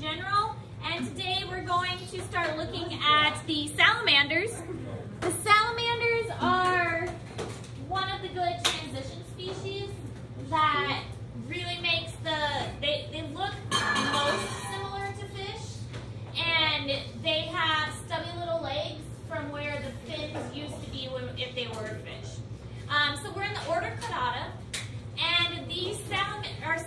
general, and today we're going to start looking at the salamanders. The salamanders are one of the good transition species that really makes they look most similar to fish, and they have stubby little legs from where the fins used to be if they were a fish. So we're in the order Chordata, and these salamanders,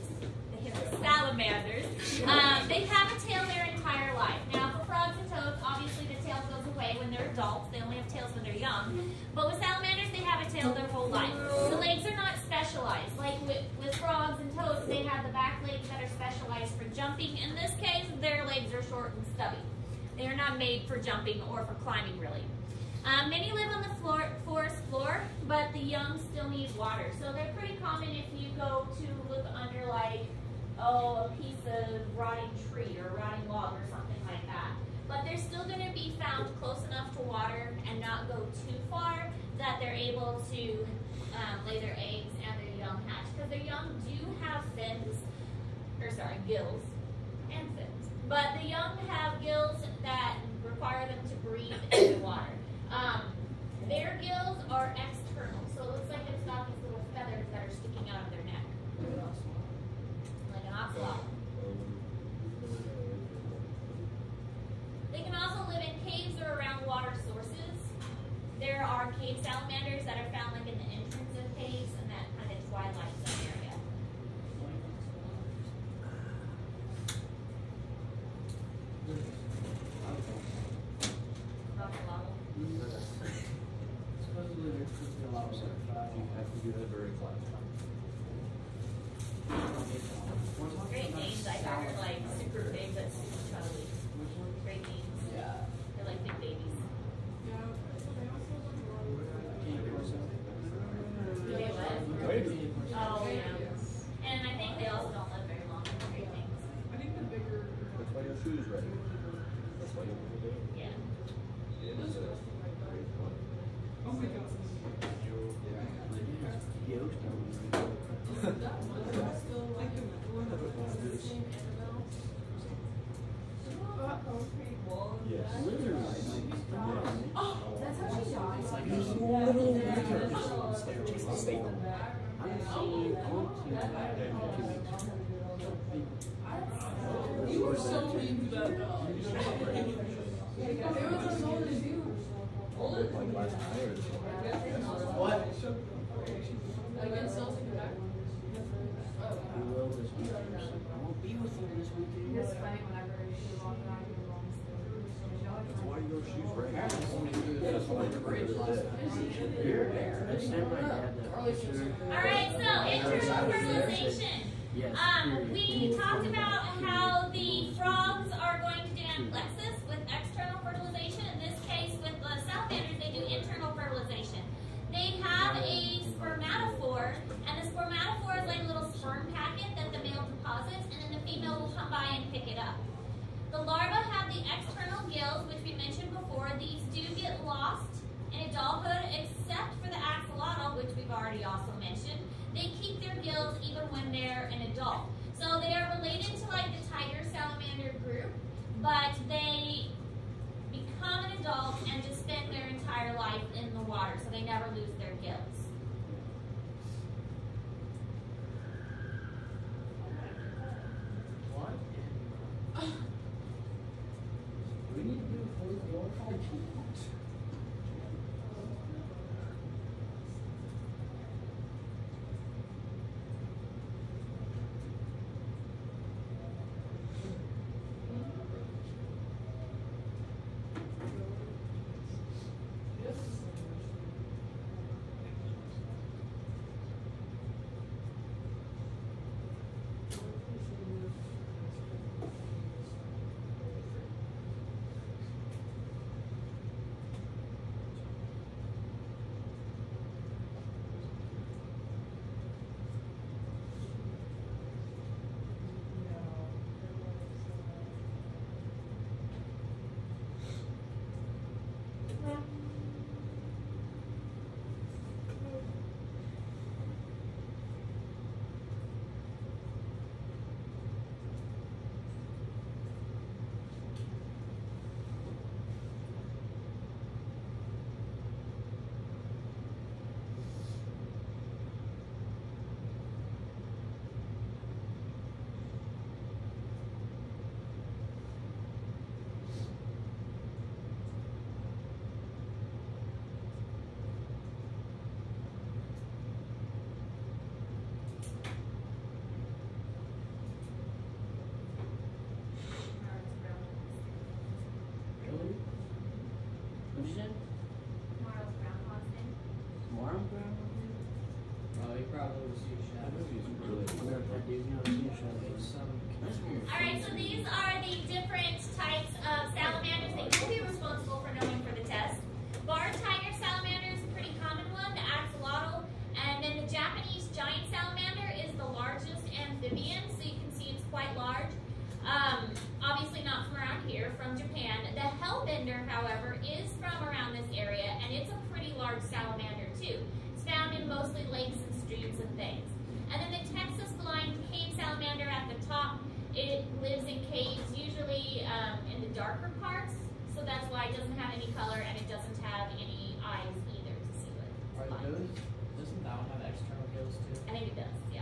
they have a tail their entire life. Now for frogs and toads, obviously the tail goes away when they're adults. They only have tails when they're young. But with salamanders, they have a tail their whole life. The legs are not specialized. Like with frogs and toads, they have the back legs that are specialized for jumping. In this case, their legs are short and stubby. They are not made for jumping or for climbing, really. Many live on the forest floor, but the young still need water. So they're pretty common if you go to look under, like, a piece of rotting tree or rotting log or something like that. But they're still going to be found close enough to water and not go too far that they're able to lay their eggs and their young hatch. Because their young do have gills and fins. But the young have gills that require them to breathe in the water. Their gills are external, so it looks like it's got these little feathers that are sticking out of their neck. Like an ocelot. They can also live in caves or around water sources. There are cave salamanders that are found like in the entrance of caves and that kind of twilight zone area. Great Danes, I thought were like super big but super cuddly. Great Danes. Yeah. They're like big babies. Do they what? Oh, yeah. And I think they also don't live very long. Great Danes. I think the bigger. That's why your shoes ready. That's why you're Yeah. Oh my god. That's how she died. You were so mean to that dog. There was a soul to do. like last night or something. What? Against Celtic and back. I will this weekend. I won't be with you this weekend. It's funny whenever she walked around here long. That's why your shoes ready. All right, so internal fertilization. Yes. We talked about how the frogs are going to do amplexus with external fertilization. In this case, with the salamanders, they do internal fertilization. They have a spermatophore, and the spermatophore is like a little sperm packet that the male deposits, and then the female will come by and pick it up. The larvae have the external gills, which we mentioned before. These do get lost in adulthood, except for the axolotl, which we've already also mentioned. They keep their gills even when they're an adult. So they are related to like the tiger salamander group, but they become an adult and just spend their entire life in the water, so they never lose their gills. We need to do it for the old country. probably would see a That shadow. movie's really All right, so these are the different types of salamanders that you'll be responsible for knowing for the test. Barred tiger salamander is a pretty common one, the axolotl, and then the Japanese giant salamander is the largest amphibian, so you can see it's quite large. Obviously not from around here, from Japan. The hellbender, however, is from around this area, and it's a pretty large salamander too. It's found in mostly lakes and streams and things. And then the Texas blind cave salamander at the top, it lives in caves, usually in the darker parts, so that's why it doesn't have any color and it doesn't have any eyes either to see what it's like. Doesn't that one have external gills too? I think it does, yeah.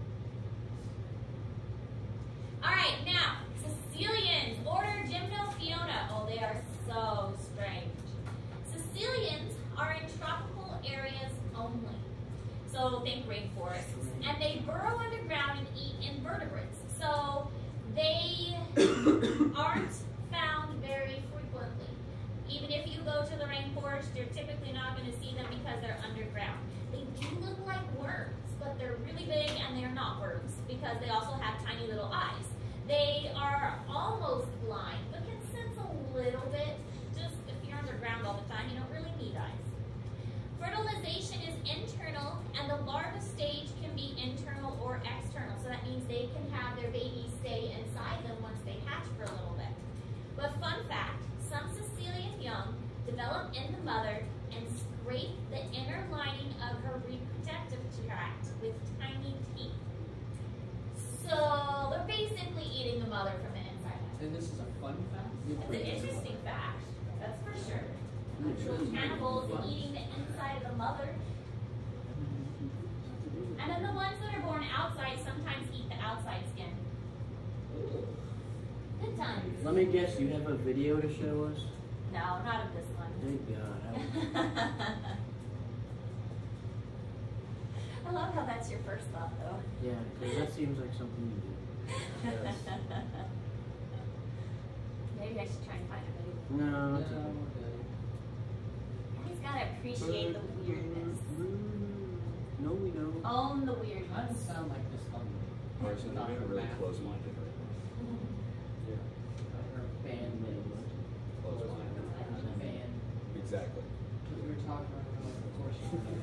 Alright, now, Caecilians, order Gymnophiona. Oh, they are so strange. Caecilians are in tropical areas only. So think rainforests. And they burrow underground and eat invertebrates. So they aren't found very frequently. Even if you go to the rainforest, you're typically not going to see them because they're underground. They do look like worms, but they're really big and they're not worms because they also have tiny little eyes. They are almost blind, but can sense a little bit. Just if you're underground all the time, you don't really need eyes. Fertilization is internal, and the larva stage can be internal or external. So that means they can have their babies stay inside them once they hatch for a little bit. But fun fact, some Caecilian young develop in the mother and scrape the inner lining of her reproductive tract with tiny teeth. So they're basically eating the mother from the inside out. And this is a fun fact? It's an interesting fact, that's for sure. Cannibals eating the inside of the mother. And then the ones that are born outside sometimes eat the outside skin. Good times. Let me guess, you have a video to show us? No, not of this one. Thank God. I love how that's your first thought, though. Yeah, because that seems like something you do. Maybe I should try and find a video. No, it's No, okay. we're good. You just gotta appreciate the weirdness. No, we don't. Own the It weirdness. doesn't sound like this one. Carson, you're being really close-minded right Her band name. now. Close-minded. Band. Exactly. We were talking about it, of course.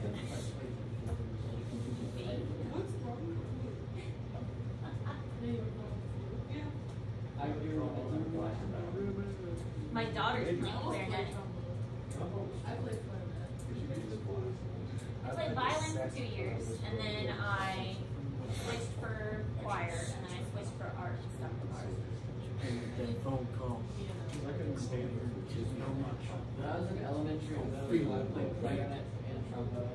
What's wrong with you? I agree with My daughter's playing clarinet. I played clarinet. I played violin for 2 years, and then I switched for choir, and then I switched for art and stuff for art. That phone call. I couldn't stand here. When I was in elementary and middle school, I played clarinet and trombone.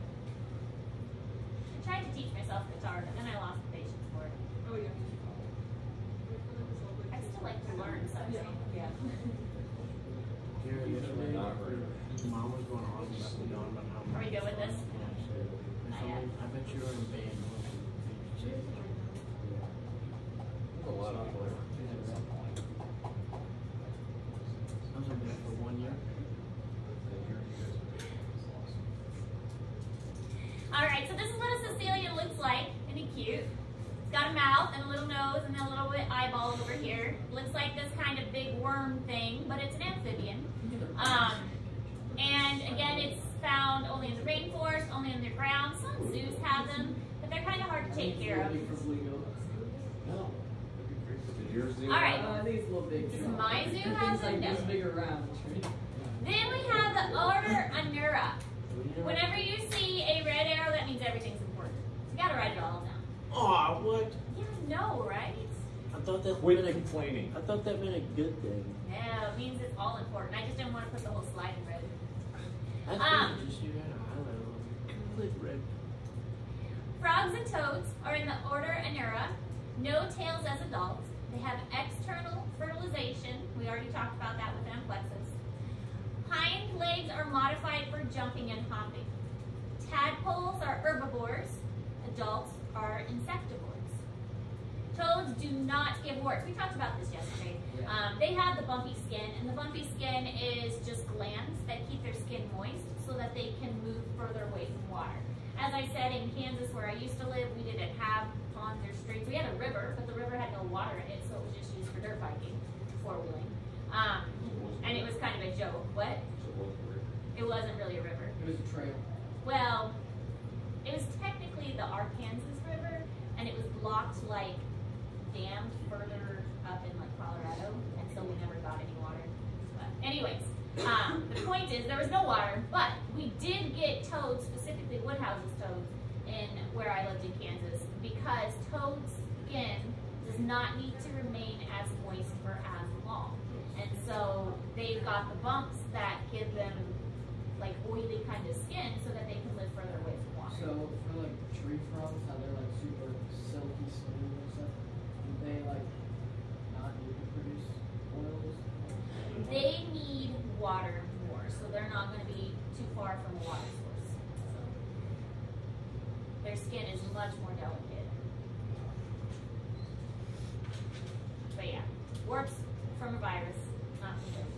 I tried to teach myself guitar, but then I lost the patience for it. Oh, yeah. I still like to learn, so I think, yeah. Gary, yesterday, Not very. Mom was going on about how Are we good with this? Yeah, I said, I bet you were in a band. A lot of people. I was in band for 1 year. Alright, so this is what a Caecilian looks like. Isn't it cute? It's got a mouth and a little nose and a little bit eyeball over here. Looks like this kind of big worm thing, but it's an amphibian. And again, it's found only in the rainforest, only underground. Some zoos have them, but they're kind of hard to take care of. No. Did yours do? All right. I think it's a little big. Does my zoo Things have them? like No. this big around. Then we have the order Anura. Whenever you see a red arrow, that means everything's important. So you gotta write it all down. Oh, what? Yeah, I know, right? I thought that Quit meant complaining. I thought that meant a good thing. No, it means it's all important. I just didn't want to put the whole slide in red. That's good. Just you had a highlight on it. Click red. Frogs and toads are in the order Anura. No tails as adults. They have external fertilization. We already talked about that with Amplexus. Hind legs are modified for jumping and hopping. Tadpoles are herbivores. Adults are insectivores. Toads do not give warts. We talked about this yesterday. They have the bumpy skin, and the bumpy skin is just glands that keep their skin moist so that they can move further away from water. As I said, in Kansas, streams. We had a river, but the river had no water in it, so it was just used for dirt biking, four-wheeling. And it was kind of a joke. What? It wasn't really a river. It was a trail. Well, it was technically the Arkansas River, and it was blocked, like, dammed further up in, like, Colorado, and so we never got any water. But anyways, the point is there was no water, but we did get toads, specifically Woodhouse's toads, in where I lived in Kansas, because toad's skin does not need to remain as moist for as long. And so they've got the bumps that give them like oily kind of skin so that they can live further away from water. So for like tree frogs, how they're like super silky smooth and stuff, do they like not need to produce oils? They need water more, so they're not going to be too far from a water source. So their skin is much more delicate. But yeah, warts from a virus, not from toads.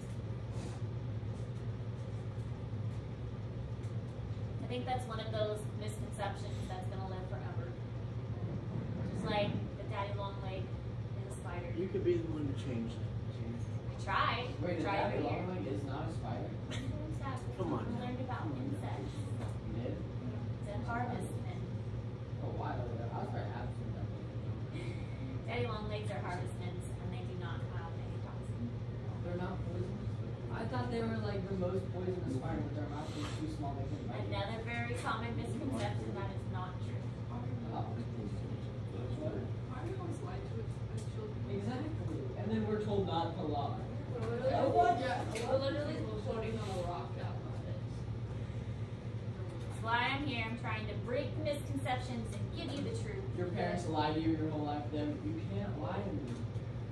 I think that's one of those misconceptions that's going to live forever. Just like the daddy long leg is a spider. You could be the one to change that. I tried. Wait, a tried daddy every year. long leg is not a spider? Come on. We learned about insects. You did? It's a harvestman. Oh, wow. I was very absent that. Daddy long legs are harvestmen, and they do not have any toxin. They're not poisonous? I thought they were like the most poisonous spider, but their mouth is too small they couldn't bite you. Another very common misconception that is not true. Oh. Why are we always lied to as children? Exactly. And then we're told not to lie. Literally, Oh, what? Yeah, we're literally floating on a rock down on it. That's why I'm here. I'm trying to break the misconceptions and give you the truth. Your parents lie to you your whole life, then you can't lie to me.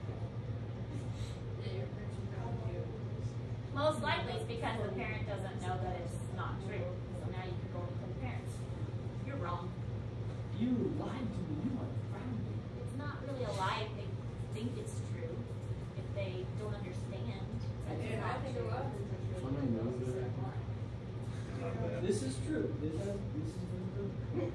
Yeah, your parents are proud of you. Most likely it's because the parent doesn't know that it's not true. So now you can go to the parents. You're wrong. You lied to me. You unfriended me. It's not really a lie if they think it's true. If they don't understand. That's And I not think a true. lot of things are true. Somebody knows that. This is true. This has been true.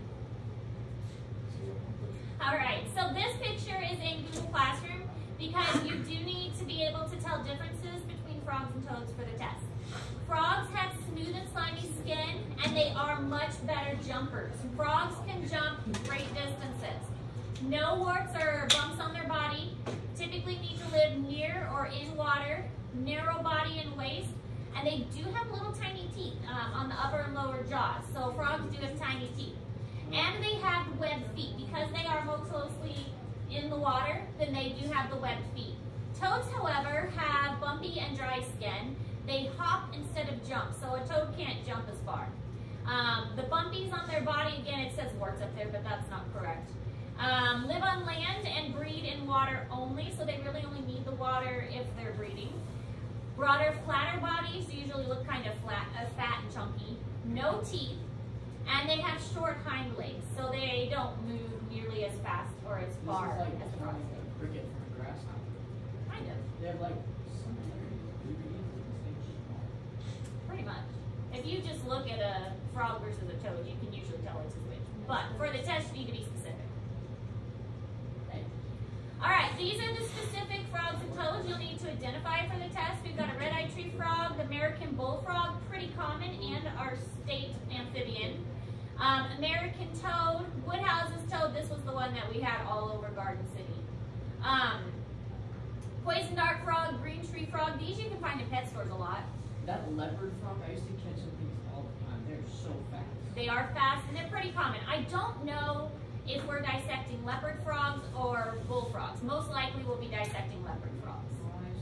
Alright, so this picture is in Google Classroom because you do need to be able to tell differences between frogs and toads for the test. Frogs have smooth and slimy skin, and they are much better jumpers. Frogs can jump great distances. No warts or bumps on their body, typically need to live near or in water, narrow body and waist, and they do have little tiny teeth on the upper and lower jaws. So frogs do have tiny teeth. And they have webbed feet. Because they are more closely in the water, then they do have the webbed feet. Toads, however, have bumpy and dry skin. They hop instead of jump, so a toad can't jump as far. The bumpies on their body, again, it says warts up there, but that's not correct. Live on land and breed in water only, so they really only need the water if they're breeding. Broader, flatter bodies usually look kind of flat, fat and chunky. No teeth. And they have short hind legs, so they don't move nearly as fast or as far This is like as throwing frogs do. a cricket from a grasshopper. Kind of, They have like similarities. pretty much. If you just look at a frog versus a toad, you can usually tell it's a which. But for the test, you need to be specific. Okay. All right, these are the specific frogs and toads you'll need to identify for the test. We've got a red-eyed tree frog, the American bullfrog, pretty common, and our state amphibian. American toad, Woodhouse's toad, this was the one that we had all over Garden City. Poison dart frog, green tree frog, these you can find in pet stores a lot. That leopard frog, I used to catch some things all the time. They're so fast. They are fast and they're pretty common. I don't know if we're dissecting leopard frogs or bullfrogs. Most likely we'll be dissecting leopard frogs.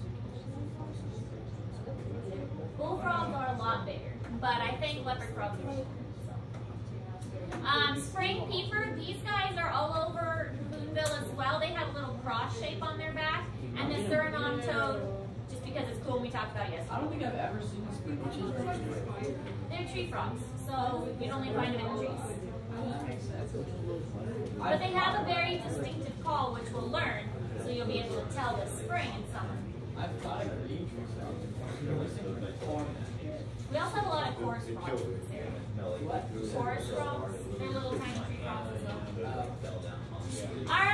Bullfrogs are a lot bigger, but I think leopard frogs are shorter. Spring peeper, these guys are all over Boonville as well. They have a little cross shape on their back. And the Suriname toad, just because it's cool, we talked about it yesterday. I don't think I've ever seen a spring peeper. They're tree frogs, so you'd only find them in the trees. That makes sense. But they have a very distinctive call, which we'll learn, so you'll be able to tell the spring and summer. I've thought of green tree frogs. We also have a lot of chorus frogs in this area. What? Chorus frogs, they're little tiny tree frogs as well. All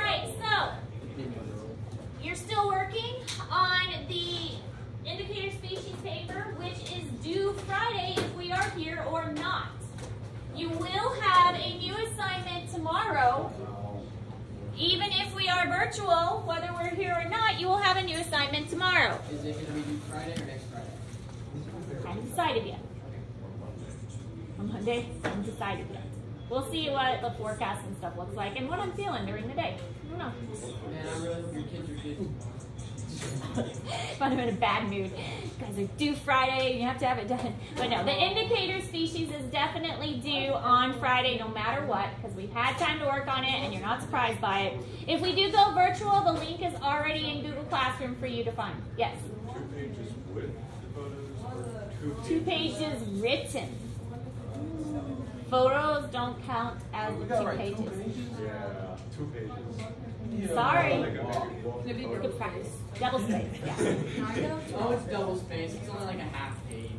tomorrow, even if we are virtual, whether we're here or not, you will have a new assignment tomorrow. Is it going to be due Friday or next Friday? I haven't decided yet. On Monday, I haven't decided yet. We'll see what the forecast and stuff looks like and what I'm feeling during the day. I don't know. Man, I really hope your kids are good. If I'm in a bad mood, you guys are due Friday, you have to have it done. But no, the indicator species is definitely due on Friday no matter what, because we've had time to work on it and you're not surprised by it. If we do go virtual, the link is already in Google Classroom for you to find. Yes? 2 pages with the photos or 2 pages written. Photos don't count as We 2 gotta write pages. 2 pages? Yeah, 2 pages. Sorry. Like a Good practice. Double space, yeah. Oh, it's double space. It's only like a half page.